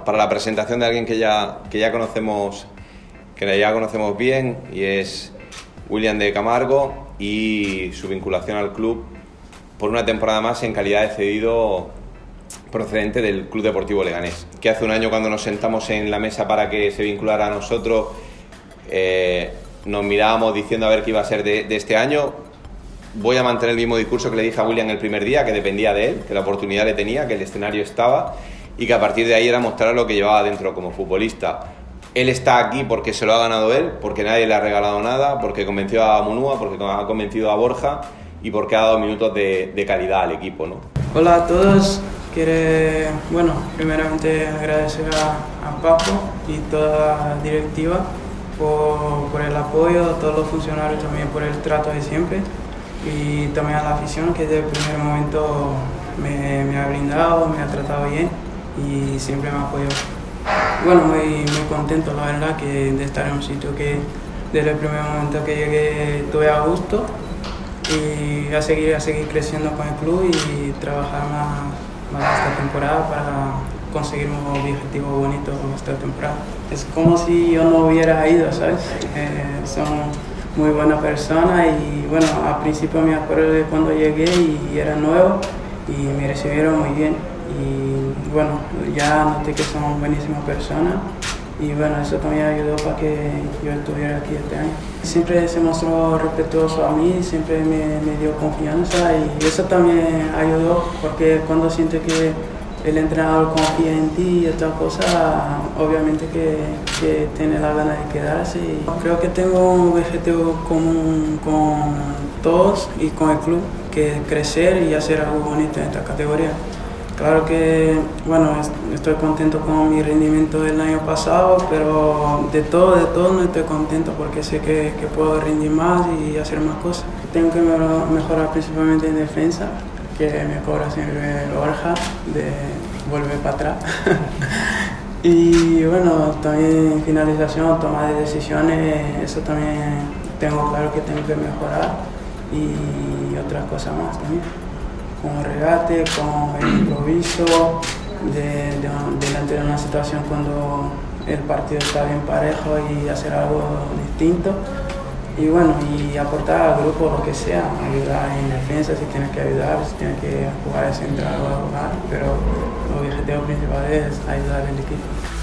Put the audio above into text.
para la presentación de alguien que ya conocemos bien, y es William de Camargo, y su vinculación al club por una temporada más en calidad de cedido procedente del Club Deportivo Leganés, que hace un año, cuando nos sentamos en la mesa para que se vinculara a nosotros, nos mirábamos diciendo a ver qué iba a ser de este año. Voy a mantener el mismo discurso que le dije a William el primer día, que dependía de él, que la oportunidad le tenía, que el escenario estaba, y que a partir de ahí era mostrar lo que llevaba dentro como futbolista. Él está aquí porque se lo ha ganado él, porque nadie le ha regalado nada, porque convenció a Munúa, porque ha convencido a Borja y porque ha dado minutos de calidad al equipo, ¿no? Hola a todos. Primeramente agradecer a Paco y toda la directiva por el apoyo, a todos los funcionarios también por el trato de siempre, y también a la afición, que desde el primer momento me ha brindado, me ha tratado bien y siempre me ha apoyado. Muy contento, la verdad, de estar en un sitio que desde el primer momento que llegué estuve a gusto, y a seguir creciendo con el club y trabajar más esta temporada para conseguir un objetivo bonito esta temporada. Es como si yo no hubiera ido, ¿sabes? Son muy buenas personas y al principio me acuerdo de cuando llegué y era nuevo y me recibieron muy bien, y ya noté que son buenísimas personas, y eso también ayudó para que yo estuviera aquí este año. Siempre se mostró respetuoso a mí, siempre me dio confianza, y eso también ayudó, porque cuando siente que el entrenador confía en ti y estas cosas, obviamente que tiene la gana de quedarse. Y creo que tengo un objetivo común con todos y con el club, que es crecer y hacer algo bonito en esta categoría. Claro que, estoy contento con mi rendimiento del año pasado, pero de todo no estoy contento, porque sé que puedo rendir más y hacer más cosas. Tengo que mejorar principalmente en defensa, que me cobra siempre Borja, de volver para atrás. Y también en finalización, toma de decisiones, eso también tengo claro que tengo que mejorar, y otras cosas más también, con regate, con el improviso, delante de una situación cuando el partido está bien parejo, y hacer algo distinto, y aportar al grupo lo que sea, ayudar en defensa si tienes que ayudar, si tienes que jugar de central o a jugar, pero el objetivo principal es ayudar al equipo.